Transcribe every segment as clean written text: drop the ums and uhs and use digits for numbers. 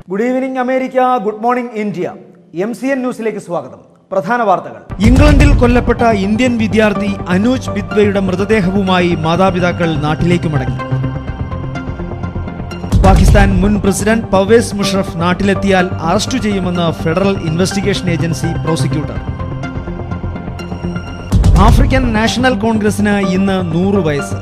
Good evening America, good morning India. MCN ന്യൂസിലേക്ക് സ്വാഗതം. പ്രധാന വാർത്തകൾ. ഇംഗ്ലണ്ടിൽ കൊല്ലപ്പെട്ട ഇന്ത്യൻ വിദ്യാർത്ഥി അനൂജ് ബിദ്വയുടെ മൃതദേഹവുമായി മാതാപിതാക്കൾ നാട്ടിലേക്ക് മടങ്ങി. പാകിസ്ഥാൻ മുൻ പ്രസിഡന്റ് പർവേസ് മുഷറഫ് നാട്ടിലെത്തിയാൽ അറസ്റ്റ് ചെയ്യുമെന്ന് federal investigation agency prosecutor. African national കോൺഗ്രസിന് ഇന്ന് 100 വയസ്സ്.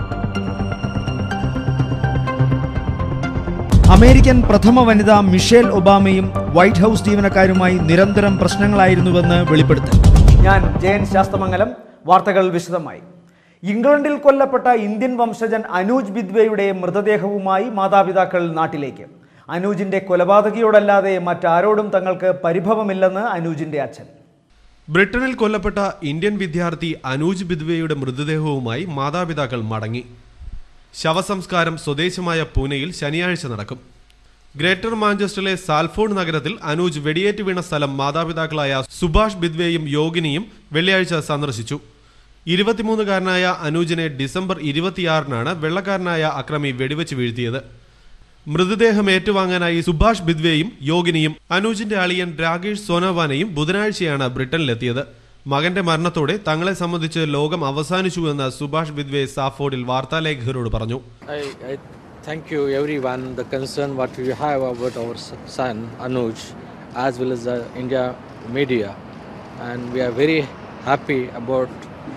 അമേരിക്കൻ പ്രഥമ വനിത മിഷേൽ ഒബാമയും വൈറ്റ് ഹൌസ് ജീവനക്കാരുമായി നിരന്തരം പ്രശ്നങ്ങളായിരുന്നുവെന്ന് വെളിപ്പെടുത്തൽ. ഞാൻ ജയൻ ശാസ്തമംഗലം. വാർത്തകൾ വിശദമായി. ഇംഗ്ലണ്ടിൽ കൊല്ലപ്പെട്ട ഇന്ത്യൻ വംശജൻ അനൂജ് ബിദ്വയുടെ മൃതദേഹവുമായി മാതാപിതാക്കൾ നാട്ടിലേക്ക്. അനൂജിന്റെ കൊലപാതകിയോടല്ലാതെ മറ്റാരോടും തങ്ങൾക്ക് പരിഭവമില്ലെന്ന് അനൂജിന്റെ അച്ഛൻ. ബ്രിട്ടനിൽ കൊല്ലപ്പെട്ട ഇന്ത്യൻ വിദ്യാർത്ഥി അനൂജ് ബിദ്വയുടെ മൃതദേഹവുമായി മാതാപിതാക്കൾ മടങ്ങി. ശവസംസ്കാരം സ്വദേശമായ പൂനെയിൽ ശനിയാഴ്ച നടക്കും. ഗ്രേറ്റർ മാഞ്ചസ്റ്ററിലെ സാൽഫോർഡ് നഗരത്തിൽ അനൂജ് വെടിയേറ്റ് വീണ സ്ഥലം മാതാപിതാക്കളായ സുഭാഷ് ബിദ്വയും യോഗിനിയും വെള്ളിയാഴ്ച സന്ദർശിച്ചു. 23-കാരനായ അനൂജിനെ ഡിസംബർ 26-നാണ് വെള്ളക്കാരനായ അക്രമി വെടിവെച്ച് വീഴ്ത്തിയത്. മൃതദേഹം ഏറ്റുവാങ്ങാനായി സുഭാഷ് ബിദ്വയും യോഗിനിയും അനൂജിന്റെ അളിയൻ രാകേഷ് സോനോവാനെയും ബുധനാഴ്ചയാണ് ബ്രിട്ടനിലെത്തിയത്. മകന്റെ മരണത്തോടെ തങ്ങളെ സംബന്ധിച്ച് ലോകം അവസാനിച്ചുവെന്ന് സുഭാഷ് ബിദ്വെ സാഫോർഡിൽ വാർത്താലേഖകരോട് പറഞ്ഞു. Thank you everyone. The concern what we have about our son Anuj as well as the India media, and we are very happy about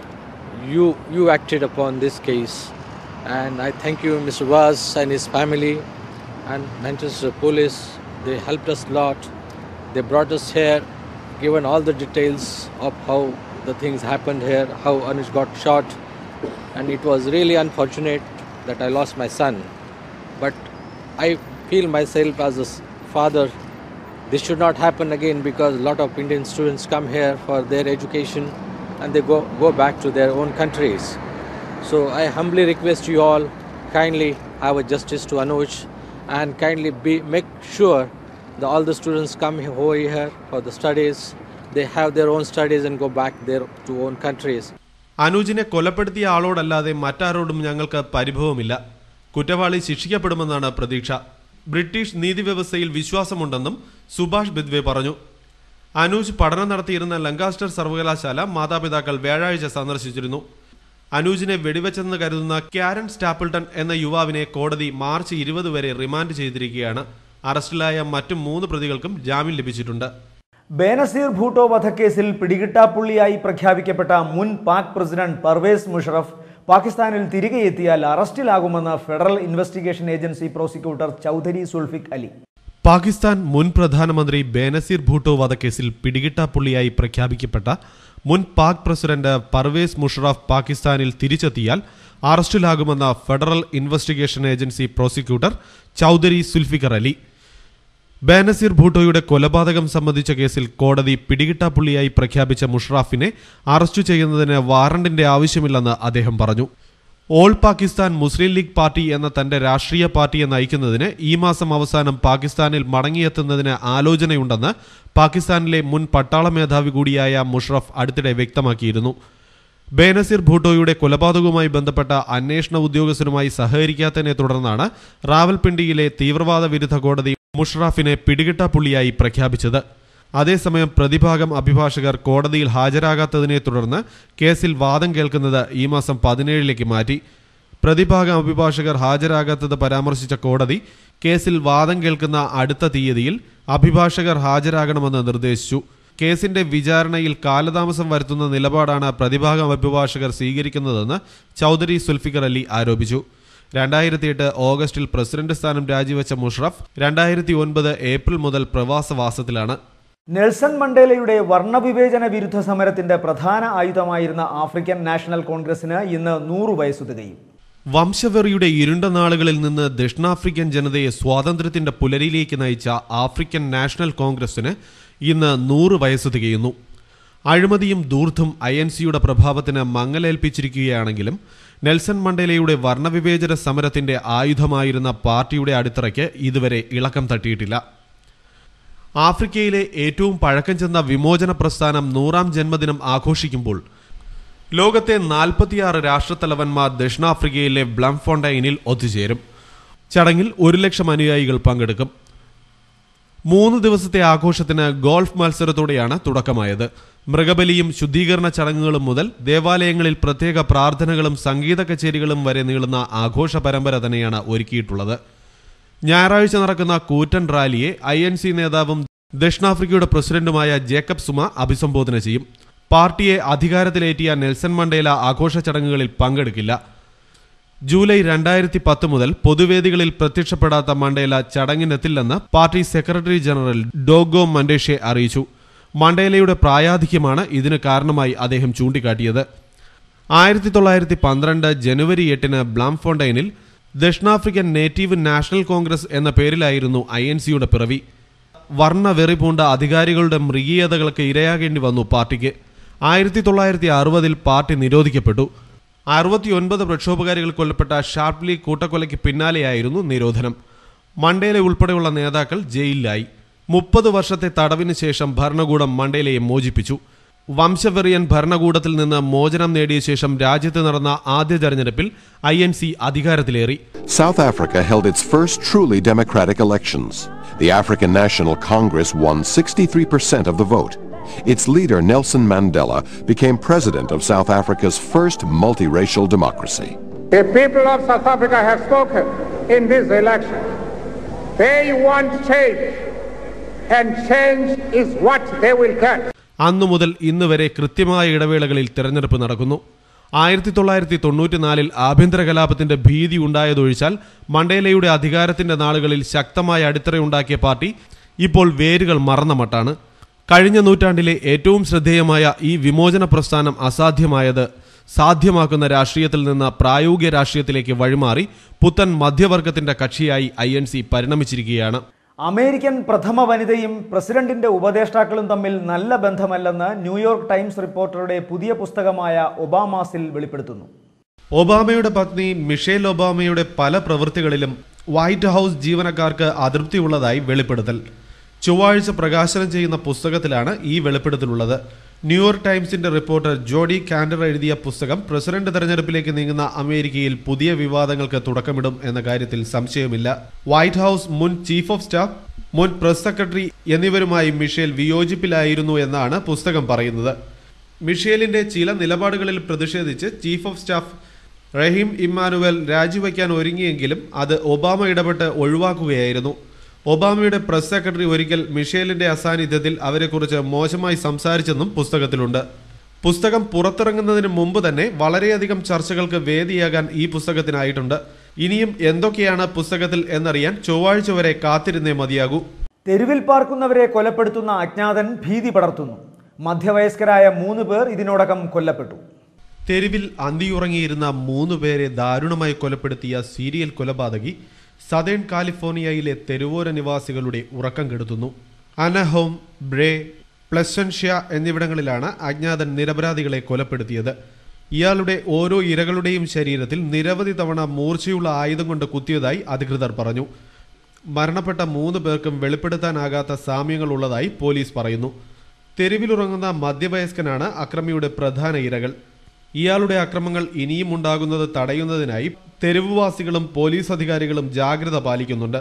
you acted upon this case, and I thank you Mr. Vaz and his family and Manchester Police. They helped us a lot. They brought us here, given all the details of how the things happened here, how Anuj got shot, and it was really unfortunate that I lost my son. But I feel myself as a father, this should not happen again, because a lot of Indian students come here for their education and they go back to their own countries. So I humbly request you all, kindly have a justice to Anuj and kindly make sure that all the students come over here for the studies, they have their own studies and go back their to own countries. അനൂജിനെ കൊലപ്പെടുത്തിയ ആളോടല്ലാതെ മറ്റാരോടും ഞങ്ങൾക്ക് പരിഭവമില്ല. കുറ്റവാളി ശിക്ഷിക്കപ്പെടുമെന്നാണ് പ്രതീക്ഷ. British നീതിവ്യവസ്ഥയിൽ വിശ്വാസമുണ്ടെന്നും Subhash ബിദ്വെ പറഞ്ഞു. അനൂജ് പഠനം നടത്തിയിരുന്ന Lancaster സർവകലാശാല മാതാപിതാക്കൾ വ്യാഴാഴ്ച സന്ദർശിച്ചിരുന്നു. അനൂജിനെ വെടിവെച്ചെന്ന് കരുതുന്ന ക്യാരൻ സ്റ്റാപ്പിൾട്ടൺ എന്ന യുവാവിനെ കോടതി മാർച്ച് 20 വരെ റിമാൻഡ് ചെയ്തിരിക്കുകയാണ്. അറസ്റ്റിലായ മറ്റു 3 പ്രതികൾക്കും ജാമ്യം ലഭിച്ചിട്ടുണ്ട്. ബേനസീർ ഭൂട്ടോ വധക്കേസിൽ പിടികിട്ടാപ്പുള്ളിയായി പ്രഖ്യാപിക്കപ്പെട്ട മുൻ പാക് പ്രസിഡന്റ് പർവേസ് മുഷറഫ് പാകിസ്ഥാനിൽ തിരികെ എത്തിയാൽ അറസ്റ്റിലാകുമെന്ന് federal investigation agency prosecutor Chaudhry സുൽഫിക് അലി. പാകിസ്ഥാൻ മുൻ പ്രധാനമന്ത്രി ബേനസീർ ഭൂട്ടോ വധക്കേസിൽ പിടികിട്ടാപ്പുള്ളിയായി പ്രഖ്യാപിക്കപ്പെട്ട മുൻ പാക് പ്രസിഡന്റ് പർവേസ് മുഷറഫ് പാകിസ്ഥാനിൽ തിരിച്ചെത്തിയാൽ അറസ്റ്റിലാകുമെന്ന federal investigation agency prosecutor Chaudhry Zulfiqar Ali. Benazir ഭൂട്ടോയുടെ കൊലപാതകം സംബന്ധിച്ച കേസിൽ കോടതി പിടികിട്ടാപ്പുള്ളിയായി പ്രഖ്യാപിച്ച മുഷറഫിനെ അറസ്റ്റ് ചെയ്യുന്നതിന് വാറണ്ടിന്റെ ആവശ്യമില്ലെന്ന് അദ്ദേഹം പറഞ്ഞു. ഓൾ പാകിസ്ഥാൻ മുസ്ലിം ലീഗ് പാർട്ടി എന്ന തന്റെ രാഷ്ട്രീയ പാർട്ടിയെ നയിക്കുന്നതിന് ഈ മാസം അവസാനം പാകിസ്ഥാനിൽ മടങ്ങിയെത്തുന്നതിന് ആലോചനയുണ്ടെന്ന് പാകിസ്ഥാനിലെ മുൻ പട്ടാള മേധാവി കൂടിയായ മുഷറഫ് അടുത്തിടെ വ്യക്തമാക്കിയിരുന്നു. ബേനസീർ ഭൂട്ടോയുടെ കൊലപാതകവുമായി ബന്ധപ്പെട്ട അന്വേഷണ ഉദ്യോഗസ്ഥരുമായി സഹകരിക്കാത്തതിനെ തുടർന്നാണ് റാവൽപിണ്ടിയിലെ തീവ്രവാദ വിരുദ്ധ കോടതി മുഷറഫിനെ പിടികിട്ടാപ്പുള്ളിയായി പ്രഖ്യാപിച്ചത്. അതേസമയം പ്രതിഭാഗം അഭിഭാഷകർ കോടതിയിൽ ഹാജരാകാത്തതിനെ തുടർന്ന് കേസിൽ വാദം കേൾക്കുന്നത് ഈ മാസം 17-ലേക്ക് മാറ്റി. പ്രതിഭാഗം അഭിഭാഷകർ ഹാജരാകാത്തത് പരാമർശിച്ച കോടതി കേസിൽ വാദം കേൾക്കുന്ന അടുത്ത തീയതിയിൽ അഭിഭാഷകർ ഹാജരാകണമെന്ന് നിർദ്ദേശിച്ചു. കേസിന്റെ വിചാരണയിൽ കാലതാമസം വരുത്തുന്ന നിലപാടാണ് പ്രതിഭാഗം അഭിഭാഷകർ സ്വീകരിക്കുന്നതെന്ന് ചൗധരി സുൽഫിക്കർ അലി ആരോപിച്ചു. 2008 ഓഗസ്റ്റിൽ പ്രസിഡന്റ് സ്ഥാനം രാജിവെച്ച മുഷറഫ് 2009 ഏപ്രിൽ മുതൽ പ്രവാസവാസത്തിലാണ്. നെൽസൺ മണ്ടേലയുടെ വർണ്ണവിവേചന വിരുദ്ധ സമരത്തിന്റെ പ്രധാന ആയുധമായിരുന്ന ആഫ്രിക്കൻ നാഷണൽ കോൺഗ്രസിന് ഇന്ന് 100 വയസ്സു തികയും. വംശവെറിയുടെ ഇരുണ്ട നാളുകളിൽ നിന്ന് ദക്ഷിണാഫ്രിക്കൻ ജനതയെ സ്വാതന്ത്ര്യത്തിന്റെ പുലരിയിലേക്ക് നയിച്ച ആഫ്രിക്കൻ നാഷണൽ കോൺഗ്രസിന് ഇന്ന് 100 വയസ്സ് തികയുന്നു. അഴിമതിയും ധൂർത്തും INCയുടെ പ്രഭാവത്തിന് മങ്ങലേൽപ്പിച്ചിരിക്കുകയാണെങ്കിലും നെൽസൺ മണ്ടേലയുടെ വർണ്ണവിവേചന സമരത്തിന്റെ ആയുധമായിരുന്ന പാർട്ടിയുടെ അടിത്തറയ്ക്ക് ഇതുവരെ ഇളക്കം തട്ടിയിട്ടില്ല. ആഫ്രിക്കയിലെ ഏറ്റവും പഴക്കം ചെന്ന വിമോചന പ്രസ്ഥാനം 100ാം ജന്മദിനം ആഘോഷിക്കുമ്പോൾ ലോകത്തെ 46 രാഷ്ട്രത്തലവന്മാർ ദക്ഷിണാഫ്രിക്കയിലെ ബ്ലംഫോണ്ടൈനിൽ ഒത്തുചേരും. ചടങ്ങിൽ 1 ലക്ഷം അനുയായികൾ പങ്കെടുക്കും. 3 ദിവസത്തെ ആഘോഷത്തിന് ഗോൾഫ് മത്സരത്തോടെയാണ് തുടക്കമായത്. മൃഗബലിയും ശുദ്ധീകരണ ചടങ്ങുകളും മുതൽ ദേവാലയങ്ങളിൽ പ്രത്യേക പ്രാർത്ഥനകളും സംഗീത കച്ചേരികളും വരെ നീളുന്ന ആഘോഷ പരമ്പര തന്നെയാണ് ഒരുക്കിയിട്ടുള്ളത്. ഞായറാഴ്ച നടക്കുന്ന കൂറ്റൻ റാലിയെ INC നേതാവും ദക്ഷിണാഫ്രിക്കയുടെ പ്രസിഡന്റുമായ ജേക്കബ് സുമ അഭിസംബോധന ചെയ്യും. പാർട്ടിയെ അധികാരത്തിലേറ്റിയ നെൽസൺ മണ്ടേല ആഘോഷ ചടങ്ങുകളിൽ പങ്കെടുക്കില്ല. ജൂലൈ 2010 മുതൽ പൊതുവേദികളിൽ പ്രത്യക്ഷപ്പെടാത്ത മണ്ടേല ചടങ്ങിനെത്തില്ലെന്ന് പാർട്ടി സെക്രട്ടറി ജനറൽ ഡോഗോ മൻഡേഷെ അറിയിച്ചു. മണ്ടേലയുടെ പ്രായാധിക്യമാണ് ഇതിന് കാരണമായി അദ്ദേഹം ചൂണ്ടിക്കാട്ടിയത്. 1912 ജനുവരി 8 ബ്ലാംഫോണ്ടൈനിൽ ദക്ഷിണാഫ്രിക്കൻ നേറ്റീവ് നാഷണൽ കോൺഗ്രസ് എന്ന പേരിലായിരുന്നു INCയുടെ പിറവി. വർണ്ണവെറി പൂണ്ട അധികാരികളുടെ മൃഗീയതകൾക്ക് ഇരയാകേണ്ടി വന്നു പാർട്ടിക്ക്. 1960 പാർട്ടി നിരോധിക്കപ്പെട്ടു. 69 പ്രക്ഷോഭകാരികൾ കൊല്ലപ്പെട്ട ഷാർപ്ലി കൂട്ടക്കൊലയ്ക്ക് പിന്നാലെയായിരുന്നു നിരോധനം. മണ്ടേല ഉൾപ്പെടെയുള്ള നേതാക്കൾ ജയിലിലായി. 30 വർഷത്തെ തടവിന് ശേഷം ഭരണകൂടം മണ്ടേലയെ മോചിപ്പിച്ചു. വംശവെറിയൻ ഭരണകൂടത്തിൽ നിന്ന് മോചനം നേടിയ ശേഷം രാജ്യത്ത് നടന്ന ആദ്യ തെരഞ്ഞെടുപ്പിൽ INC അധികാരത്തിലേറി. South Africa held its first truly democratic elections. The African National Congress won 63% of the vote. Its leader, Nelson Mandela, became president of South Africa's first multiracial democracy. The people of South Africa have spoken in this election. They want change, and change is what they will get. അന്നു മുതൽ ഇന്ന് വരെ കൃത്യമായ ഇടവേളകളിൽ തെരഞ്ഞെടുപ്പ് നടക്കുന്നു. 1994 ആഭ്യന്തര കലാപത്തിന്റെ ഭീതി ഉണ്ടായതൊഴിച്ചാൽ മണ്ടേലയുടെ അധികാരത്തിന്റെ നാളുകളിൽ ശക്തമായ അടിത്തറയുണ്ടാക്കിയ പാർട്ടി ഇപ്പോൾ വേരുകൾ മറന്ന മട്ടാണ്. കഴിഞ്ഞ നൂറ്റാണ്ടിലെ ഏറ്റവും ശ്രദ്ധേയമായ ഈ വിമോചന പ്രസ്ഥാനം അസാധ്യമായത് സാധ്യമാക്കുന്ന രാഷ്ട്രീയത്തിൽ നിന്ന് പ്രായോഗിക രാഷ്ട്രീയത്തിലേക്ക് വഴിമാറി പുത്തൻ മധ്യവർഗത്തിന്റെ കക്ഷിയായി INC പരിണമിച്ചിരിക്കുകയാണ്. അമേരിക്കൻ പ്രഥമ വനിതയും പ്രസിഡന്റിന്റെ ഉപദേഷ്ടാക്കളും തമ്മിൽ നല്ല ബന്ധമല്ലെന്ന് ന്യൂയോർക്ക് ടൈംസ് റിപ്പോർട്ടറുടെ പുതിയ പുസ്തകമായ ഒബാമാസിൽ വെളിപ്പെടുത്തുന്നു. ഒബാമയുടെ പത്നി മിഷേൽ ഒബാമയുടെ പല പ്രവൃത്തികളിലും വൈറ്റ് ഹൗസ് ജീവനക്കാർക്ക് അതൃപ്തിയുള്ളതായി വെളിപ്പെടുത്തൽ. ചൊവ്വാഴ്ച പ്രകാശനം ചെയ്യുന്ന പുസ്തകത്തിലാണ് ഈ വെളിപ്പെടുത്തലുള്ളത്. ന്യൂയോർക്ക് ടൈംസിന്റെ റിപ്പോർട്ടർ ജോഡി കാൻഡർ എഴുതിയ പുസ്തകം പ്രസിഡന്റ് തെരഞ്ഞെടുപ്പിലേക്ക് നീങ്ങുന്ന അമേരിക്കയിൽ പുതിയ വിവാദങ്ങൾക്ക് തുടക്കമിടും എന്ന കാര്യത്തിൽ സംശയമില്ല. വൈറ്റ് ഹൗസ് മുൻ ചീഫ് ഓഫ് സ്റ്റാഫ്, മുൻ പ്രസ് സെക്രട്ടറി എന്നിവരുമായി മിഷേൽ വിയോജിപ്പിലായിരുന്നു എന്നാണ് പുസ്തകം പറയുന്നത്. മിഷേലിന്റെ ചില നിലപാടുകളിൽ പ്രതിഷേധിച്ച് chief of staff Rahm Emanuel രാജിവെക്കാൻ ഒരുങ്ങിയെങ്കിലും അത് ഒബാമ ഇടപെട്ട് ഒഴിവാക്കുകയായിരുന്നു. ഒബാമയുടെ പ്രസ് സെക്രട്ടറി ഒരിക്കൽ മിഷേലിന്റെ അസാന്നിധ്യത്തിൽ അവരെക്കുറിച്ച് മോശമായി സംസാരിച്ചെന്നും പുസ്തകത്തിലുണ്ട്. പുസ്തകം പുറത്തിറങ്ങുന്നതിന് മുമ്പ് തന്നെ വളരെയധികം ചർച്ചകൾക്ക് വേദിയാകാൻ ഈ പുസ്തകത്തിനായിട്ടുണ്ട്. ഇനിയും എന്തൊക്കെയാണ് പുസ്തകത്തിൽ എന്നറിയാൻ ചൊവ്വാഴ്ച വരെ കാത്തിരുന്നേ മതിയാകൂ. തെരുവിൽ പാർക്കുന്നവരെ കൊലപ്പെടുത്തുന്ന അജ്ഞാതൻ ഭീതി പടർത്തുന്നു. മധ്യവയസ്കരായ 3 പേർ ഇതിനോടകം കൊല്ലപ്പെട്ടു. തെരുവിൽ അന്തിയുറങ്ങിയിരുന്ന 3 പേരെ ദാരുണമായി കൊലപ്പെടുത്തിയ സീരിയൽ കൊലപാതകി സദേൺ കാലിഫോർണിയയിലെ തെരുവോര നിവാസികളുടെ ഉറക്കം കെടുത്തുന്നു. അനഹോം, ബ്രേ, പ്ലസൻഷ്യ എന്നിവിടങ്ങളിലാണ് അജ്ഞാതൻ നിരപരാധികളെ കൊലപ്പെടുത്തിയത്. ഇയാളുടെ ഓരോ ഇരകളുടെയും ശരീരത്തിൽ നിരവധി തവണ മൂർച്ചയുള്ള ആയുധം കൊണ്ട് കുത്തിയതായി അധികൃതർ പറഞ്ഞു. മരണപ്പെട്ട 3 പേർക്കും വെളിപ്പെടുത്താനാകാത്ത സാമ്യങ്ങളുള്ളതായി പോലീസ് പറയുന്നു. തെരുവിലുറങ്ങുന്ന മധ്യവയസ്കനാണ് അക്രമിയുടെ പ്രധാന ഇരകൾ. ഇയാളുടെ അക്രമങ്ങൾ ഇനിയും ഉണ്ടാകുന്നത് തടയുന്നതിനായി തെരുവുവാസികളും പോലീസ് അധികാരികളും ജാഗ്രത പാലിക്കുന്നുണ്ട്.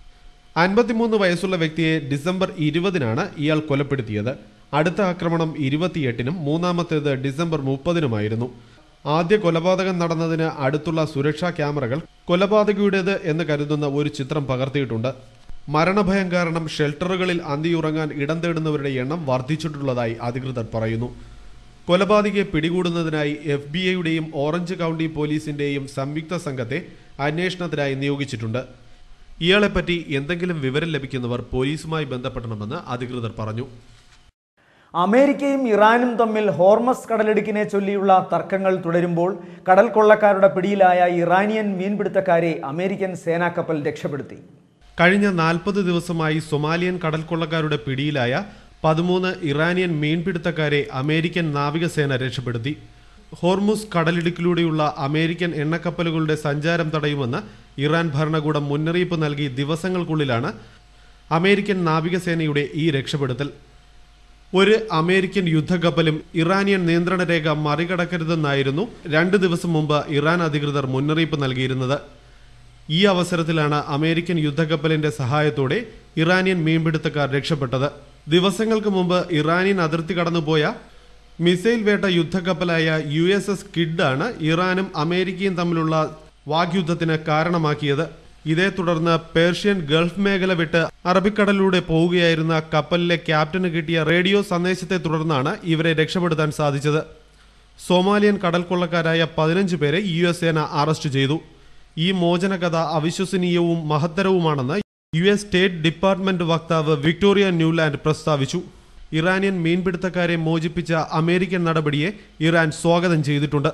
53 വയസ്സുള്ള വ്യക്തിയെ ഡിസംബർ 20-നാണ് ഇയാൾ കൊലപ്പെടുത്തിയത്. അടുത്ത ആക്രമണം 28-നും മൂന്നാമത്തേത് ഡിസംബർ 30-നുമായിരുന്നു. ആദ്യ കൊലപാതകം നടന്നതിന് അടുത്തുള്ള സുരക്ഷാ ക്യാമറകൾ കൊലപാതകിയുടേത് എന്ന് കരുതുന്ന ഒരു ചിത്രം പകർത്തിയിട്ടുണ്ട്. മരണഭയം കാരണം ഷെൽട്ടറുകളിൽ അന്തിയുറങ്ങാൻ ഇടം തേടുന്നവരുടെ എണ്ണം വർദ്ധിച്ചിട്ടുള്ളതായി അധികൃതർ പറയുന്നു. കൊലപാതകയെ പിടികൂടുന്നതിനായി FBI-യുടെയും ഓറഞ്ച് കൗണ്ടി പോലീസിന്റെയും സംയുക്ത സംഘത്തെ അന്വേഷണത്തിനായി നിയോഗിച്ചിട്ടുണ്ട്. ഇയാളെപ്പറ്റി എന്തെങ്കിലും വിവരം ലഭിക്കുന്നവർ പോലീസുമായി ബന്ധപ്പെടണമെന്ന് അധികൃതർ പറഞ്ഞു. അമേരിക്കയും ഇറാനും തമ്മിൽ ഹോർമസ് കടലിടുക്കിനെ ചൊല്ലിയുള്ള തർക്കങ്ങൾ തുടരുമ്പോൾ കടൽ കൊള്ളക്കാരുടെ പിടിയിലായ ഇറാനിയൻ മീൻപിടുത്തക്കാരെ അമേരിക്കൻ സേനാക്കപ്പൽ രക്ഷപ്പെടുത്തി. കഴിഞ്ഞ 40 ദിവസമായി സൊമാലിയൻ കടൽ കൊള്ളക്കാരുടെ പിടിയിലായ 13 ഇറാനിയൻ മീൻപിടുത്തക്കാരെ അമേരിക്കൻ നാവികസേന രക്ഷപ്പെടുത്തി. ഹോർമുസ് കടലിടുക്കിലൂടെയുള്ള അമേരിക്കൻ എണ്ണക്കപ്പലുകളുടെ സഞ്ചാരം തടയുമെന്ന് ഇറാൻ ഭരണകൂടം മുന്നറിയിപ്പ് നൽകി ദിവസങ്ങൾക്കുള്ളിലാണ് അമേരിക്കൻ നാവികസേനയുടെ ഈ രക്ഷപ്പെടുത്തൽ. ഒരു അമേരിക്കൻ യുദ്ധക്കപ്പലും ഇറാനിയൻ നിയന്ത്രണ രേഖ മറികടക്കരുതെന്നായിരുന്നു 2 ദിവസം മുമ്പ് ഇറാൻ അധികൃതർ മുന്നറിയിപ്പ് നൽകിയിരുന്നത്. ഈ അവസരത്തിലാണ് അമേരിക്കൻ യുദ്ധക്കപ്പലിന്റെ സഹായത്തോടെ ഇറാനിയൻ മീൻപിടുത്തക്കാർ രക്ഷപ്പെട്ടത്. ദിവസങ്ങൾക്ക് മുമ്പ് ഇറാനിയൻ അതിർത്തി കടന്നുപോയ മിസൈൽ വേട്ട യുദ്ധക്കപ്പലായ USS കിഡ് ആണ് ഇറാനും അമേരിക്കയും തമ്മിലുള്ള വാഗ്യുദ്ധത്തിന് കാരണമാക്കിയത്. ഇതേ തുടർന്ന് പേർഷ്യൻ ഗൾഫ് മേഖല വിട്ട് അറബിക്കടലിലൂടെ പോവുകയായിരുന്ന കപ്പലിലെ ക്യാപ്റ്റന് കിട്ടിയ റേഡിയോ സന്ദേശത്തെ തുടർന്നാണ് ഇവരെ രക്ഷപ്പെടുത്താൻ സാധിച്ചത്. സോമാലിയൻ കടൽക്കൊള്ളക്കാരായ 15 പേരെ US സേന അറസ്റ്റ് ചെയ്തു. ഈ മോചന കഥ അവിശ്വസനീയവും മഹത്തരവുമാണെന്ന് US സ്റ്റേറ്റ് ഡിപ്പാർട്ട്മെന്റ് വക്താവ് വിക്ടോറിയ ന്യൂലാൻഡ് പ്രസ്താവിച്ചു. ഇറാനിയൻ മീൻപിടുത്തക്കാരെ മോചിപ്പിച്ച അമേരിക്കൻ നടപടിയെ ഇറാൻ സ്വാഗതം ചെയ്തിട്ടുണ്ട്.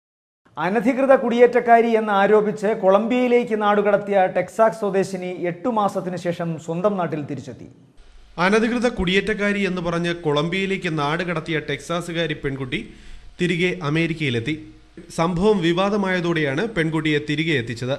അനധികൃത കുടിയേറ്റക്കാരി എന്ന് ആരോപിച്ച് കൊളംബിയയിലേക്ക് നാടുകടത്തിയ ടെക്സാസ് സ്വദേശിനി 8 മാസത്തിന് ശേഷം സ്വന്തം നാട്ടിൽ തിരിച്ചെത്തി. അനധികൃത കുടിയേറ്റക്കാരി എന്ന് പറഞ്ഞ് കൊളംബിയയിലേക്ക് നാടുകടത്തിയ ടെക്സാസുകാരി പെൺകുട്ടി തിരികെ അമേരിക്കയിലെത്തി. സംഭവം വിവാദമായതോടെയാണ് പെൺകുട്ടിയെ തിരികെ എത്തിച്ചത്.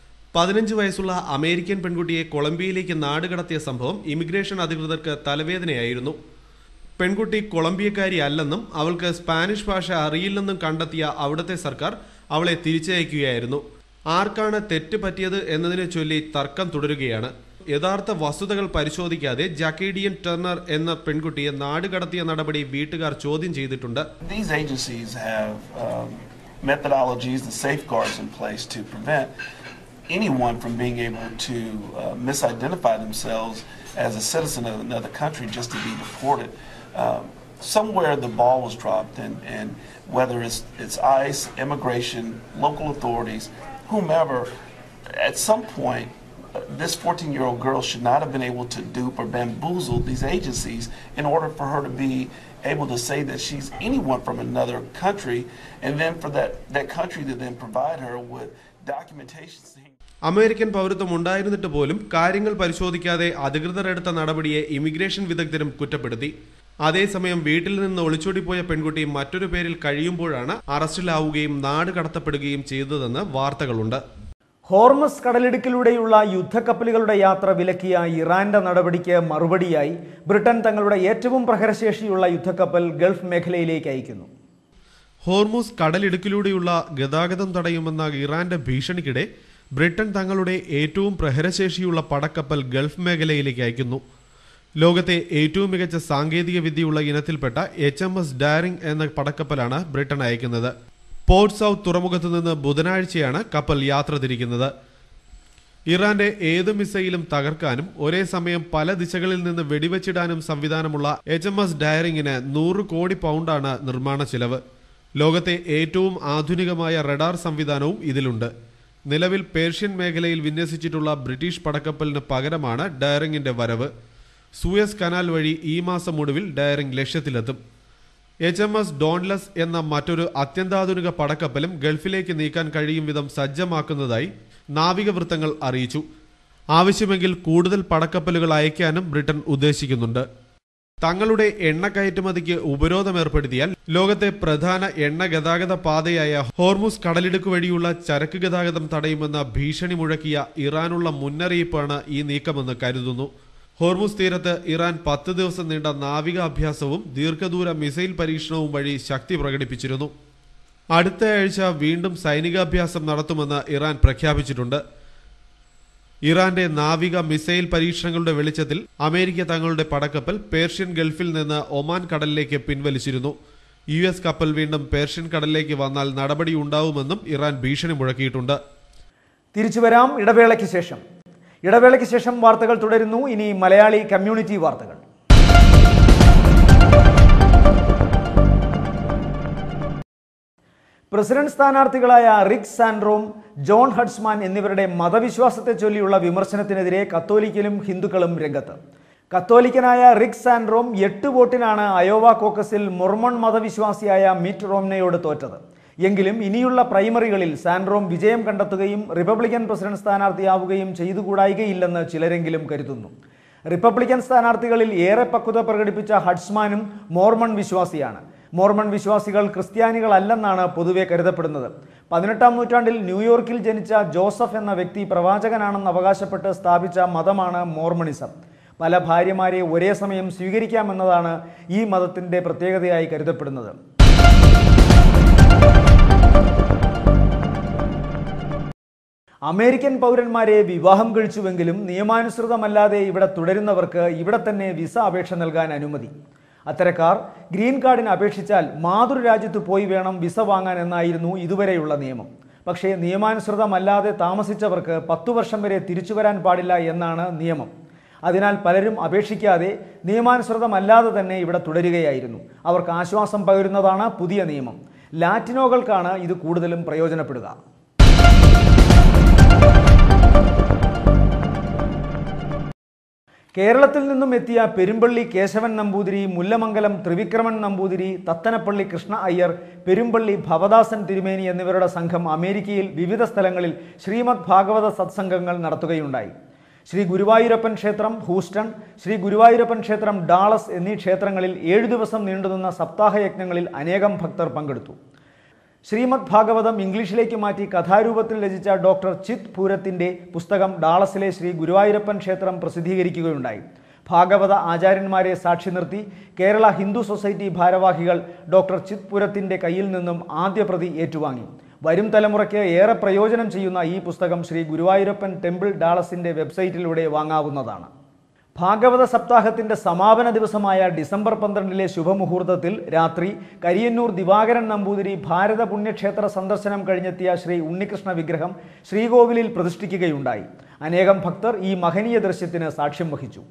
15 വയസ്സുള്ള അമേരിക്കൻ പെൺകുട്ടിയെ കൊളംബിയയിലേക്ക് നാടുകടത്തിയ സംഭവം ഇമിഗ്രേഷൻ അധികൃതർക്ക് തലവേദനയായിരുന്നു. പെൺകുട്ടി കൊളംബിയക്കാരി അല്ലെന്നും അവൾക്ക് സ്പാനിഷ് ഭാഷ അറിയില്ലെന്നും കണ്ടെത്തിയ അവിടുത്തെ സർക്കാർ അവളെ തിരിച്ചയക്കുകയായിരുന്നു. ആർക്കാണ് തെറ്റ് പറ്റിയത് എന്നതിനെ ചൊല്ലി തർക്കം തുടരുകയാണ്. യഥാർത്ഥ വസ്തുതകൾ പരിശോധിക്കാതെ ജാക്കേഡിയൻ ടർണർ എന്ന പെൺകുട്ടിയെ നാടുകടത്തിയ നടപടി വീട്ടുകാർ ചോദ്യം ചെയ്തിട്ടുണ്ട്. These agencies have methodologies and safeguards in place to prevent anyone from being able to misidentify themselves as a citizen of another country just to be deported. Somewhere the ball was dropped, and whether it's ICE, immigration, local authorities, whomever, at some point this 14-year-old girl should not have been able to dupe or bamboozle these agencies in order for her to be able to say that she's anyone from another country, and then for that country to then provide her with documentation. American പൗരത്വം ഉണ്ടായിരുന്നിട്ട് പോലും കാര്യങ്ങൾ പരിശോധിക്കാതെ അധികൃതർ എടുത്ത നടപടിയെ immigration വിദഗ്ധരും കുറ്റപ്പെടുത്തി. അതേസമയം വീട്ടിൽ നിന്ന് ഒളിച്ചോടിപ്പോയ പെൺകുട്ടി മറ്റൊരു പേരിൽ കഴിയുമ്പോഴാണ് അറസ്റ്റിലാവുകയും നാട് കടത്തപ്പെടുകയും ചെയ്തതെന്ന് വാർത്തകളുണ്ട്. ഹോർമസ് കടലിടുക്കിലൂടെയുള്ള യുദ്ധക്കപ്പലുകളുടെ യാത്ര വിലക്കിയ ഇറാന്റെ നടപടിക്ക് മറുപടിയായി ബ്രിട്ടൻ തങ്ങളുടെ ഏറ്റവും പ്രഹരശേഷിയുള്ള യുദ്ധക്കപ്പൽ ഗൾഫ് മേഖലയിലേക്ക് അയക്കുന്നു. ഹോർമുസ് കടലിടുക്കിലൂടെയുള്ള ഗതാഗതം തടയുമെന്ന ഇറാന്റെ ഭീഷണിക്കിടെ ബ്രിട്ടൻ തങ്ങളുടെ ഏറ്റവും പ്രഹരശേഷിയുള്ള പടക്കപ്പൽ ഗൾഫ് മേഖലയിലേക്ക് അയക്കുന്നു. ലോകത്തെ ഏറ്റവും മികച്ച സാങ്കേതിക വിദ്യയുള്ള ഇനത്തിൽപ്പെട്ട HMS ഡയറിംഗ് എന്ന പടക്കപ്പലാണ് ബ്രിട്ടൻ അയക്കുന്നത്. പോർട്ട് സൗത്ത് തുറമുഖത്ത് നിന്ന് ബുധനാഴ്ചയാണ് കപ്പൽ യാത്ര തിരിക്കുന്നത്. ഇറാന്റെ ഏത് മിസൈലും തകർക്കാനും ഒരേ സമയം പല ദിശകളിൽ നിന്ന് വെടിവെച്ചിടാനും സംവിധാനമുള്ള HMS ഡയറിംഗിന് 100 കോടി പൗണ്ടാണ് നിർമ്മാണ ചെലവ്. ലോകത്തെ ഏറ്റവും ആധുനികമായ റഡാർ സംവിധാനവും ഇതിലുണ്ട്. നിലവിൽ പേർഷ്യൻ മേഖലയിൽ വിന്യസിച്ചിട്ടുള്ള ബ്രിട്ടീഷ് പടക്കപ്പലിന് പകരമാണ് ഡയറിംഗിന്റെ വരവ്. സൂയസ് കനാൽ വഴി ഈ മാസം ഒടുവിൽ ഡയറിംഗ് ലക്ഷ്യത്തിലെത്തും. HMS ഡോൺലെസ് എന്ന മറ്റൊരു അത്യന്താധുനിക പടക്കപ്പലും ഗൾഫിലേക്ക് നീക്കാൻ കഴിയും വിധം സജ്ജമാക്കുന്നതായി നാവിക വൃത്തങ്ങൾ അറിയിച്ചു. ആവശ്യമെങ്കിൽ കൂടുതൽ പടക്കപ്പലുകൾ അയക്കാനും ബ്രിട്ടൻ ഉദ്ദേശിക്കുന്നുണ്ട്. തങ്ങളുടെ എണ്ണ കയറ്റുമതിക്ക് ഉപരോധം ഏർപ്പെടുത്തിയാൽ ലോകത്തെ പ്രധാന എണ്ണ ഗതാഗത പാതയായ ഹോർമുസ് കടലിടുക്ക് വഴിയുള്ള ചരക്ക് ഗതാഗതം തടയുമെന്ന ഭീഷണി മുഴക്കിയ ഇറാനുള്ള മുന്നറിയിപ്പാണ് ഈ നീക്കമെന്ന് കരുതുന്നു. ഹോർമുസ് തീരത്ത് ഇറാൻ 10 ദിവസം നീണ്ട നാവിക അഭ്യാസവും ദീർഘദൂര മിസൈൽ പരീക്ഷണവും വഴി ശക്തി പ്രകടിപ്പിച്ചിരുന്നു. അടുത്ത ആഴ്ച വീണ്ടും സൈനികാഭ്യാസം നടത്തുമെന്ന് ഇറാൻ പ്രഖ്യാപിച്ചിട്ടുണ്ട്. ഇറാന്റെ നാവിക മിസൈൽ പരീക്ഷണങ്ങളുടെ വെളിച്ചത്തിൽ അമേരിക്ക തങ്ങളുടെ പടക്കപ്പൽ പേർഷ്യൻ ഗൾഫിൽ നിന്ന് ഒമാൻ കടലിലേക്ക് പിൻവലിച്ചിരുന്നു. US കപ്പൽ വീണ്ടും പേർഷ്യൻ കടലിലേക്ക് വന്നാൽ നടപടി ഉണ്ടാവുമെന്നും ഇറാൻ ഭീഷണി മുഴക്കിയിട്ടുണ്ട്. തിരിച്ചുവരാം ഇടവേളയ്ക്ക് ശേഷം. വാർത്തകൾ തുടരുന്നു. ഇനി മലയാളി കമ്മ്യൂണിറ്റി വാർത്തകൾ. പ്രസിഡന്റ് സ്ഥാനാർത്ഥികളായ റിക് സാൻഡ്രോം, ജോൺ ഹഡ്സ്മാൻ എന്നിവരുടെ മതവിശ്വാസത്തെ ചൊല്ലിയുള്ള വിമർശനത്തിനെതിരെ കത്തോലിക്കലും ഹിന്ദുക്കളും രംഗത്ത്. കത്തോലിക്കനായ റിക് സാൻഡ്രോം 8 വോട്ടിനാണ് അയോവ കോക്കസിൽ മൊർമോൺ മതവിശ്വാസിയായ മിറ്റ് റോംനെയോട് തോറ്റത്. എങ്കിലും ഇനിയുള്ള പ്രൈമറികളിൽ സാൻഡ്രോം വിജയം കണ്ടെത്തുകയും റിപ്പബ്ലിക്കൻ പ്രസിഡന്റ് സ്ഥാനാർത്ഥിയാവുകയും ചെയ്തുകൂടായികയില്ലെന്ന് ചിലരെങ്കിലും കരുതുന്നു. റിപ്പബ്ലിക്കൻ സ്ഥാനാർത്ഥികളിൽ ഏറെ പക്വത പ്രകടിപ്പിച്ച ഹഡ്സ്മാനും മോർമൺ വിശ്വാസിയാണ്. മോർമൺ വിശ്വാസികൾ ക്രിസ്ത്യാനികളല്ലെന്നാണ് പൊതുവെ കരുതപ്പെടുന്നത്. 18-ാം നൂറ്റാണ്ടിൽ ന്യൂയോർക്കിൽ ജനിച്ച ജോസഫ് എന്ന വ്യക്തി പ്രവാചകനാണെന്ന് അവകാശപ്പെട്ട് സ്ഥാപിച്ച മതമാണ് മോർമണിസം. പല ഭാര്യമാരെ ഒരേ സമയം സ്വീകരിക്കാമെന്നതാണ് ഈ മതത്തിൻ്റെ പ്രത്യേകതയായി കരുതപ്പെടുന്നത്. അമേരിക്കൻ പൗരന്മാരെ വിവാഹം കഴിച്ചുവെങ്കിലും നിയമാനുസൃതമല്ലാതെ ഇവിടെ തുടരുന്നവർക്ക് ഇവിടെ തന്നെ വിസ അപേക്ഷ നൽകാൻ അനുമതി. അത്തരക്കാർ ഗ്രീൻ കാർഡിന് അപേക്ഷിച്ചാൽ മാതൃരാജ്യത്ത് പോയി വേണം വിസ വാങ്ങാൻ എന്നായിരുന്നു ഇതുവരെയുള്ള നിയമം. പക്ഷേ നിയമാനുസൃതമല്ലാതെ താമസിച്ചവർക്ക് 10 വർഷം വരെ തിരിച്ചു വരാൻ പാടില്ല എന്നാണ് നിയമം. അതിനാൽ പലരും അപേക്ഷിക്കാതെ നിയമാനുസൃതമല്ലാതെ തന്നെ ഇവിടെ തുടരുകയായിരുന്നു. അവർക്ക് ആശ്വാസം പകരുന്നതാണ് പുതിയ നിയമം. ലാറ്റിനോകൾക്കാണ് ഇത് കൂടുതലും പ്രയോജനപ്പെടുക. കേരളത്തിൽ നിന്നും എത്തിയ പെരുമ്പള്ളി കേശവൻ നമ്പൂതിരി, മുല്ലമംഗലം ത്രിവിക്രമൻ നമ്പൂതിരി, തത്തനപ്പള്ളി കൃഷ്ണ അയ്യർ, പെരുമ്പള്ളി ഭവദാസൻ തിരുമേനി എന്നിവരുടെ സംഘം അമേരിക്കയിൽ വിവിധ സ്ഥലങ്ങളിൽ ശ്രീമദ് ഭാഗവത സത്സംഗങ്ങൾ നടത്തുകയുണ്ടായി. ശ്രീ ഗുരുവായൂരപ്പൻ ക്ഷേത്രം ഹൂസ്റ്റൺ, ശ്രീ ഗുരുവായൂരപ്പൻ ക്ഷേത്രം ഡാളസ് എന്നീ ക്ഷേത്രങ്ങളിൽ 7 ദിവസം നീണ്ടുനിന്ന സപ്താഹയജ്ഞങ്ങളിൽ അനേകം ഭക്തർ പങ്കെടുത്തു. ശ്രീമദ് ഭാഗവതം ഇംഗ്ലീഷിലേക്ക് മാറ്റി കഥാരൂപത്തിൽ രചിച്ച ഡോക്ടർ ചിത് പൂരത്തിൻ്റെ പുസ്തകം ഡാളസിലെ ശ്രീ ഗുരുവായൂരപ്പൻ ക്ഷേത്രം പ്രസിദ്ധീകരിക്കുകയുണ്ടായി. ഭാഗവത ആചാര്യന്മാരെ സാക്ഷി നിർത്തി കേരള ഹിന്ദു സൊസൈറ്റി ഭാരവാഹികൾ ഡോക്ടർ ചിത് പൂരത്തിൻ്റെ കയ്യിൽ നിന്നും ആദ്യ പ്രതി ഏറ്റുവാങ്ങി. വരും തലമുറയ്ക്ക് ഏറെ പ്രയോജനം ചെയ്യുന്ന ഈ പുസ്തകം ശ്രീ ഗുരുവായൂരപ്പൻ ടെമ്പിൾ ഡാളസിൻ്റെ വെബ്സൈറ്റിലൂടെ വാങ്ങാവുന്നതാണ്. ഭാഗവത സപ്താഹത്തിൻ്റെ സമാപന ദിവസമായ ഡിസംബർ 12 ശുഭമുഹൂർത്തത്തിൽ രാത്രി കരിയന്നൂർ ദിവാകരൻ നമ്പൂതിരി ഭാരത പുണ്യക്ഷേത്ര സന്ദർശനം കഴിഞ്ഞെത്തിയ ശ്രീ ഉണ്ണികൃഷ്ണ വിഗ്രഹം ശ്രീകോവിലിൽ പ്രതിഷ്ഠിക്കുകയുണ്ടായി. അനേകം ഭക്തർ ഈ മഹനീയ ദൃശ്യത്തിന് സാക്ഷ്യം വഹിച്ചു.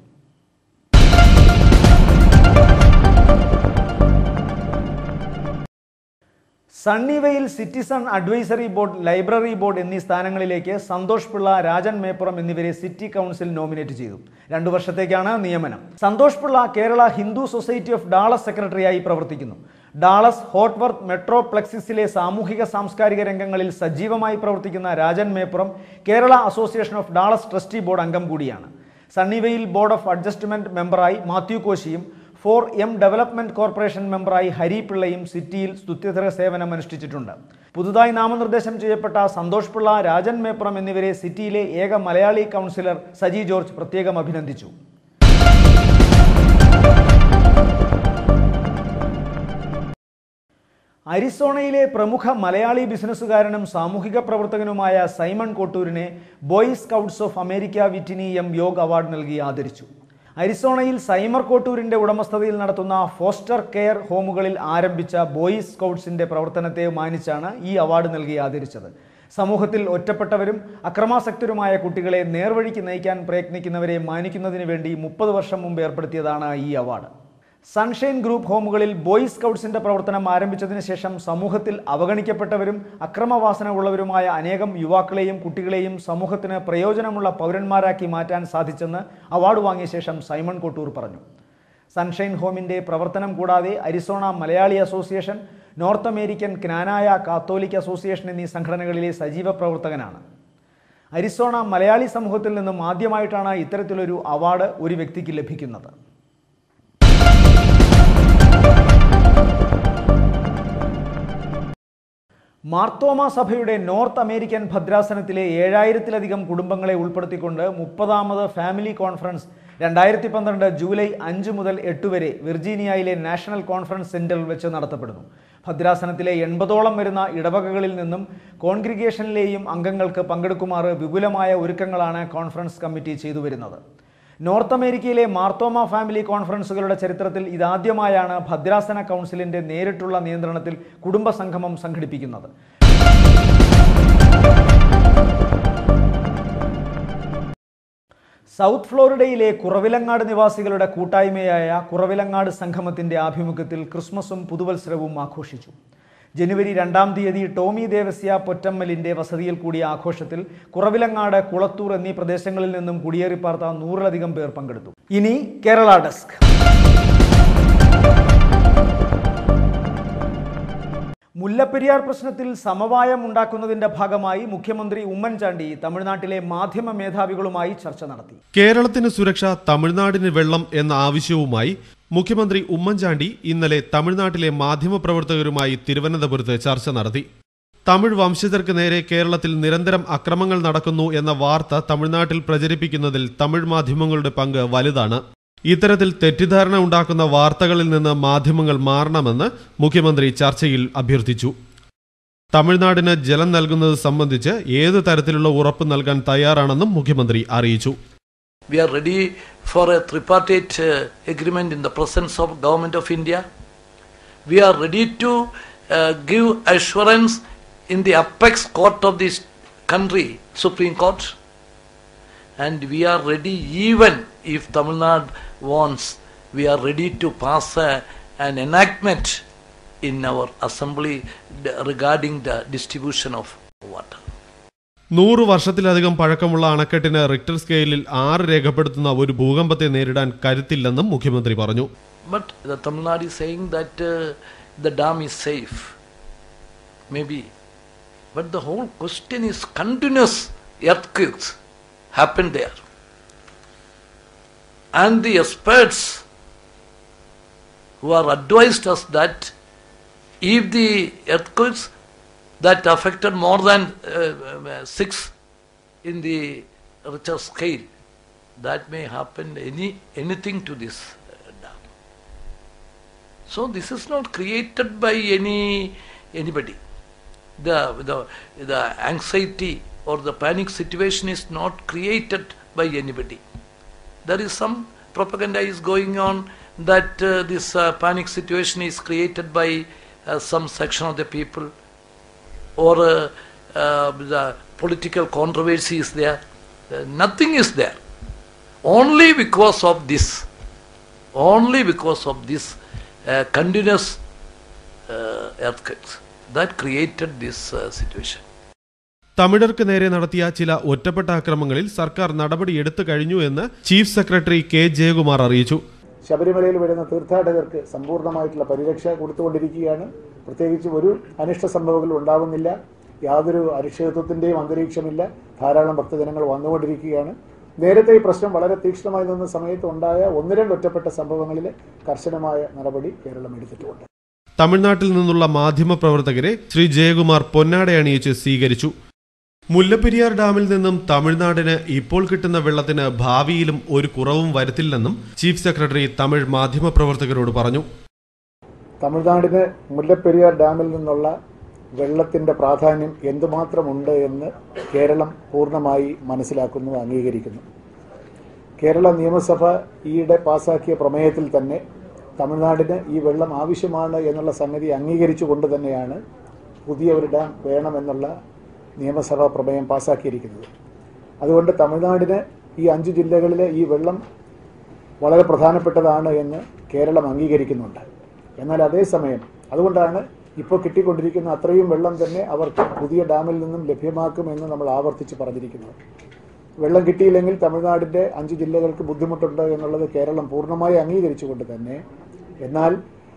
സണ്ണിവെയിൽ citizen advisory board, library board എന്നീ സ്ഥാനങ്ങളിലേക്ക് സന്തോഷ് പിള്ള, രാജൻ മേപ്പുറം എന്നിവരെ സിറ്റി കൗൺസിൽ നോമിനേറ്റ് ചെയ്തു. 2 വർഷത്തേക്കാണ് നിയമനം. Santhosh Pillai Kerala Hindu society of Dallas സെക്രട്ടറിയായി പ്രവർത്തിക്കുന്നു. ഡാളസ് ഹോട്ട്വർത്ത് മെട്രോപ്ലെക്സിസിലെ സാമൂഹിക സാംസ്കാരിക രംഗങ്ങളിൽ സജീവമായി പ്രവർത്തിക്കുന്ന Rajan Meppuram Kerala association of Dallas trustee board അംഗം കൂടിയാണ്. സണ്ണിവെയിൽ board of adjustment മെമ്പറായി Mathew കോശിയും 4M development corporation മെമ്പറായി Hari പിള്ളയും സിറ്റിയിൽ സ്തുത്യധര സേവനം അനുഷ്ഠിച്ചിട്ടുണ്ട്. പുതുതായി നാമനിർദ്ദേശം ചെയ്യപ്പെട്ട സന്തോഷ് പിള്ള, രാജൻ മേപ്പുറം എന്നിവരെ സിറ്റിയിലെ ഏക മലയാളി കൗൺസിലർ സജി ജോർജ് പ്രത്യേകം അഭിനന്ദിച്ചു. അരിസോണയിലെ പ്രമുഖ മലയാളി ബിസിനസ്സുകാരനും സാമൂഹിക പ്രവർത്തകനുമായ Simon കോട്ടൂരിനെ boy scouts of America വിറ്റിനി M yoga award നൽകി ആദരിച്ചു. അരിസോണയിൽ സൈമർ കോട്ടൂരിൻ്റെ ഉടമസ്ഥതയിൽ നടത്തുന്ന ഫോസ്റ്റർ കെയർ ഹോമുകളിൽ ആരംഭിച്ച ബോയ് സ്കൗട്ട്സിൻ്റെ പ്രവർത്തനത്തെ മാനിച്ചാണ് ഈ അവാർഡ് നൽകി ആദരിച്ചത്. സമൂഹത്തിൽ ഒറ്റപ്പെട്ടവരും അക്രമാസക്തരുമായ കുട്ടികളെ നേർവഴിക്ക് നയിക്കാൻ പ്രയത്നിക്കുന്നവരെ മാനിക്കുന്നതിന് വേണ്ടി 30 വർഷം മുമ്പ് ഏർപ്പെടുത്തിയതാണ് ഈ അവാർഡ്. സൺഷൈൻ ഗ്രൂപ്പ് ഹോമുകളിൽ ബോയ് സ്കൗട്ട്സിൻ്റെ പ്രവർത്തനം ആരംഭിച്ചതിന് ശേഷം സമൂഹത്തിൽ അവഗണിക്കപ്പെട്ടവരും അക്രമവാസന ഉള്ളവരുമായ അനേകം യുവാക്കളെയും കുട്ടികളെയും സമൂഹത്തിന് പ്രയോജനമുള്ള പൗരന്മാരാക്കി മാറ്റാൻ സാധിച്ചെന്ന് അവാർഡ് വാങ്ങിയ ശേഷം സൈമൺ കോട്ടൂർ പറഞ്ഞു. സൺഷൈൻ ഹോമിൻ്റെ പ്രവർത്തനം കൂടാതെ Arizona Malayali association, north American Knanaya Catholic association എന്നീ സംഘടനകളിലെ സജീവ പ്രവർത്തകനാണ്. അരിസോണ മലയാളി സമൂഹത്തിൽ നിന്നും ആദ്യമായിട്ടാണ് ഇത്തരത്തിലൊരു അവാർഡ് ഒരു വ്യക്തിക്ക് ലഭിക്കുന്നത്. മാർത്തോമ സഭയുടെ നോർത്ത് അമേരിക്കൻ ഭദ്രാസനത്തിലെ 7000-ലധികം കുടുംബങ്ങളെ ഉൾപ്പെടുത്തിക്കൊണ്ട് 30ാമത് ഫാമിലി കോൺഫറൻസ് 2012 ജൂലൈ 5 മുതൽ 8 വരെ വിർജീനിയയിലെ നാഷണൽ കോൺഫറൻസ് സെന്ററിൽ വെച്ച് നടത്തപ്പെടുന്നു. ഭദ്രാസനത്തിലെ 80ഓളം വരുന്ന ഇടവകകളിൽ നിന്നും കോൺഗ്രിഗേഷനിലെയും അംഗങ്ങൾക്ക് പങ്കെടുക്കുമാറ് വിപുലമായ ഒരുക്കങ്ങളാണ് കോൺഫറൻസ് കമ്മിറ്റി ചെയ്തു വരുന്നത്. നോർത്ത് അമേരിക്കയിലെ മാർത്തോമ ഫാമിലി കോൺഫറൻസുകളുടെ ചരിത്രത്തിൽ ഇതാദ്യമായാണ് ഭദ്രാസന കൗൺസിലിൻ്റെ നേരിട്ടുള്ള നിയന്ത്രണത്തിൽ കുടുംബസംഗമം സംഘടിപ്പിക്കുന്നത്. സൗത്ത് ഫ്ലോറിഡയിലെ കുറവിലങ്ങാട് നിവാസികളുടെ കൂട്ടായ്മയായ കുറവിലങ്ങാട് സംഗമത്തിൻ്റെ ആഭിമുഖ്യത്തിൽ ക്രിസ്മസും പുതുവത്സരവും ആഘോഷിച്ചു. ജനുവരി 2-ാം തീയതി ടോമി ദേവസ്യ പൊറ്റമ്മലിൻ്റെ വസതിയിൽ കൂടിയ ആഘോഷത്തിൽ കുറവിലങ്ങാട്, കുളത്തൂർ എന്നീ പ്രദേശങ്ങളിൽ നിന്നും കുടിയേറിപ്പാർത്ത 100-ലധികം പേർ പങ്കെടുത്തു. ഇനി കേരള ഡെസ്ക്. മുല്ലപ്പെരിയാർ പ്രശ്നത്തിൽ സമവായം ഉണ്ടാക്കുന്നതിന്റെ ഭാഗമായി മുഖ്യമന്ത്രി ഉമ്മൻചാണ്ടി തമിഴ്നാട്ടിലെ മാധ്യമ മേധാവികളുമായി ചർച്ച നടത്തി. കേരളത്തിന് സുരക്ഷ, തമിഴ്നാടിന് വെള്ളം എന്ന ആവശ്യവുമായി മുഖ്യമന്ത്രി ഉമ്മൻചാണ്ടി ഇന്നലെ തമിഴ്നാട്ടിലെ മാധ്യമപ്രവർത്തകരുമായി തിരുവനന്തപുരത്ത് ചർച്ച നടത്തി. തമിഴ് വംശജർക്ക് നേരെ കേരളത്തിൽ നിരന്തരം അക്രമങ്ങൾ നടക്കുന്നു എന്ന വാർത്ത തമിഴ്നാട്ടിൽ പ്രചരിപ്പിക്കുന്നതിൽ തമിഴ് മാധ്യമങ്ങളുടെ പങ്ക് വലുതാണ്. ഇത്തരത്തിൽ തെറ്റിദ്ധാരണ ഉണ്ടാക്കുന്ന വാർത്തകളിൽ നിന്ന് മാധ്യമങ്ങൾ മാറണമെന്ന് മുഖ്യമന്ത്രി ചർച്ചയിൽ അഭ്യർത്ഥിച്ചു. തമിഴ്നാടിന് ജലം നൽകുന്നത് സംബന്ധിച്ച് ഏത് തരത്തിലുള്ള ഉറപ്പ് നൽകാൻ തയ്യാറാണെന്നും മുഖ്യമന്ത്രി അറിയിച്ചു. We are ready for a tripartite agreement in the presence of Government of India. We are ready to give assurance in the apex court of this country, Supreme Court. And we are ready, even if Tamil Nadu wants, we are ready to pass an enactment in our assembly regarding the distribution of water. 100 വർഷത്തിലധികം പഴക്കമുള്ള അണക്കെട്ടിന് Richter സ്കെയിലിൽ 6 രേഖപ്പെടുത്തുന്ന ഒരു ഭൂകമ്പത്തെ നേരിടാൻ കരുത്തില്ലെന്നും മുഖ്യമന്ത്രി പറഞ്ഞു. But the Tamil Nadu is saying that the dam is safe, maybe. But the whole question is continuous earthquakes happen there. And the experts who are advised us that if the earthquakes that affected more than 6 in the Richter scale, that may happen anything to this dam. So this is not created by anybody. The anxiety or the panic situation is not created by anybody. There is some propaganda is going on that this panic situation is created by some section of the people, or the political controversy is there. Nothing is there. Only because of this continuous earthquakes that created this situation. തമിഴർക്ക് നേരെ നടത്തിയ ചില ഒറ്റപ്പെട്ട ആക്രമണങ്ങളിൽ സർക്കാർ നടപടി എടുത്തു കഴിഞ്ഞു എന്ന് ചീഫ് സെക്രട്ടറി കെ ജയകുമാർ അറിയിച്ചു. ശബരിമലയിൽ വരുന്ന തീർത്ഥാടകർക്ക് സമ്പൂർണ്ണമായിട്ടുള്ള പരിരക്ഷ കൊടുത്തുകൊണ്ടിരിക്കുകയാണ്. പ്രത്യേകിച്ച് ഒരു അനിഷ്ട സംഭവങ്ങൾ ഉണ്ടാകുന്നില്ല, യാതൊരു അനിശ്ചിതത്വത്തിൻ്റെയും അന്തരീക്ഷമില്ല, ധാരാളം ഭക്തജനങ്ങൾ വന്നുകൊണ്ടിരിക്കുകയാണ്. നേരത്തെ ഈ പ്രശ്നം വളരെ തീക്ഷ്ണമായി നിന്ന സമയത്ത് ഉണ്ടായ 1-2 ഒറ്റപ്പെട്ട സംഭവങ്ങളിൽ കർശനമായ നടപടി കേരളം എടുത്തിട്ടുണ്ട്. തമിഴ്നാട്ടിൽ നിന്നുള്ള മാധ്യമപ്രവർത്തകരെ ശ്രീ ജയകുമാർ പൊന്നാട അണിയിച്ച് സ്വീകരിച്ചു. മുല്ലപ്പെരിയാർ ഡാമിൽ നിന്നും തമിഴ്നാടിന് ഇപ്പോൾ കിട്ടുന്ന വെള്ളത്തിന് ഭാവിയിലും ഒരു കുറവും വരുത്തില്ലെന്നും ചീഫ് സെക്രട്ടറി തമിഴ് മാധ്യമപ്രവർത്തകരോട് പറഞ്ഞു. തമിഴ്നാടിന് മുല്ലപ്പെരിയാർ ഡാമിൽ നിന്നുള്ള വെള്ളത്തിൻ്റെ പ്രാധാന്യം എന്തുമാത്രമുണ്ട് എന്ന് കേരളം പൂർണ്ണമായി മനസ്സിലാക്കുന്നു, അംഗീകരിക്കുന്നു. കേരള നിയമസഭ ഈയിടെ പാസാക്കിയ പ്രമേയത്തിൽ തന്നെ തമിഴ്നാടിന് ഈ വെള്ളം ആവശ്യമാണ് എന്നുള്ള സംഗതി അംഗീകരിച്ചുകൊണ്ട് തന്നെയാണ് പുതിയ ഒരു ഡാം വേണമെന്നുള്ള നിയമസഭാ പ്രമേയം പാസാക്കിയിരിക്കുന്നത്. അതുകൊണ്ട് തമിഴ്നാടിന് ഈ 5 ജില്ലകളിലെ ഈ വെള്ളം വളരെ പ്രധാനപ്പെട്ടതാണ് എന്ന് കേരളം അംഗീകരിക്കുന്നുണ്ട്. എന്നാൽ അതേസമയം അതുകൊണ്ടാണ് ഇപ്പോൾ കിട്ടിക്കൊണ്ടിരിക്കുന്ന അത്രയും വെള്ളം തന്നെ അവർക്ക് പുതിയ ഡാമിൽ നിന്നും ലഭ്യമാക്കുമെന്ന് നമ്മൾ ആവർത്തിച്ച് പറഞ്ഞിരിക്കുന്നത്. വെള്ളം കിട്ടിയില്ലെങ്കിൽ തമിഴ്നാടിൻ്റെ 5 ജില്ലകൾക്ക് ബുദ്ധിമുട്ടുണ്ട് എന്നുള്ളത് കേരളം പൂർണ്ണമായി അംഗീകരിച്ചുകൊണ്ട് തന്നെ, എന്നാൽ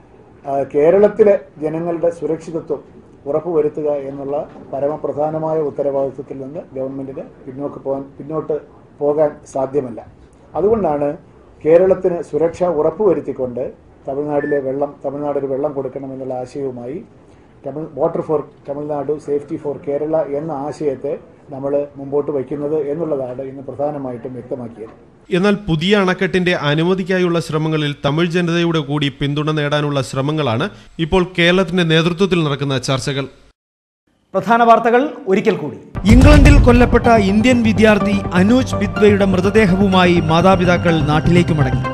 കേരളത്തിലെ ജനങ്ങളുടെ സുരക്ഷിതത്വം ഉറപ്പുവരുത്തുക എന്നുള്ള പരമപ്രധാനമായ ഉത്തരവാദിത്വത്തിൽ നിന്ന് ഗവൺമെൻറ്റിന് പിന്നോട്ട് പോകാൻ സാധ്യമല്ല. അതുകൊണ്ടാണ് കേരളത്തിന് സുരക്ഷ ഉറപ്പുവരുത്തിക്കൊണ്ട് തമിഴ്നാടിന് വെള്ളം കൊടുക്കണമെന്നുള്ള ആശയവുമായി water for Tamil Nadu, safety four Kerala എന്ന ആശയത്തെ നമ്മൾ മുമ്പോട്ട് വയ്ക്കുന്നത് എന്നുള്ളതാണ് ഇന്ന് പ്രധാനമായിട്ടും വ്യക്തമാക്കിയത്. എന്നാൽ പുതിയ അണക്കെട്ടിന്റെ അനുമതിക്കായുള്ള ശ്രമങ്ങളിൽ തമിഴ് ജനതയുടെ കൂടി പിന്തുണ നേടാനുള്ള ശ്രമങ്ങളാണ് ഇപ്പോൾ കേരളത്തിന്റെ നേതൃത്വത്തിൽ നടക്കുന്ന ചർച്ചകൾ. പ്രധാന വാർത്തകൾ ഒരിക്കൽ കൂടി. ഇംഗ്ലണ്ടിൽ കൊല്ലപ്പെട്ട ഇന്ത്യൻ വിദ്യാർത്ഥി അനൂജ് ബിദ്വയുടെ മൃതദേഹവുമായി മാതാപിതാക്കൾ നാട്ടിലേക്ക് മടങ്ങി.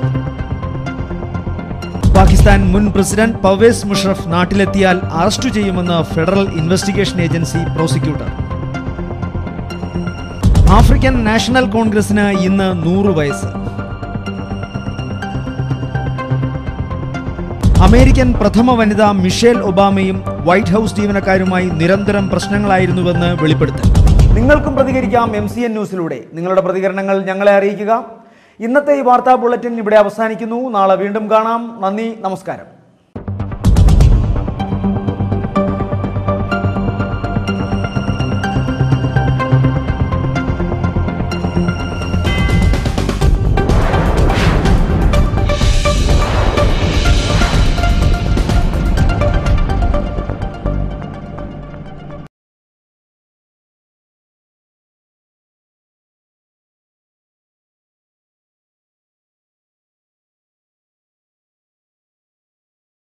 പാകിസ്ഥാൻ മുൻ പ്രസിഡന്റ് പർവേസ് മുഷറഫ് നാട്ടിലെത്തിയാൽ അറസ്റ്റ് ചെയ്യുമെന്ന് federal investigation agency prosecutor. African national കോൺഗ്രസിന് ഇന്ന് 100 വയസ്സ്. അമേരിക്കൻ പ്രഥമ വനിത മിഷേൽ ഒബാമയും വൈറ്റ് ഹൌസ് ജീവനക്കാരുമായി നിരന്തരം പ്രശ്നങ്ങളായിരുന്നുവെന്ന് വെളിപ്പെടുത്തൽ. നിങ്ങൾക്കും പ്രതികരിക്കാം MCN ന്യൂസിലൂടെ. നിങ്ങളുടെ പ്രതികരണങ്ങൾ ഞങ്ങളെ അറിയിക്കുക. ഇന്നത്തെ ഈ വാർത്താ ബുള്ളറ്റിൻ ഇവിടെ അവസാനിക്കുന്നു. നാളെ വീണ്ടും കാണാം. നന്ദി, നമസ്കാരം.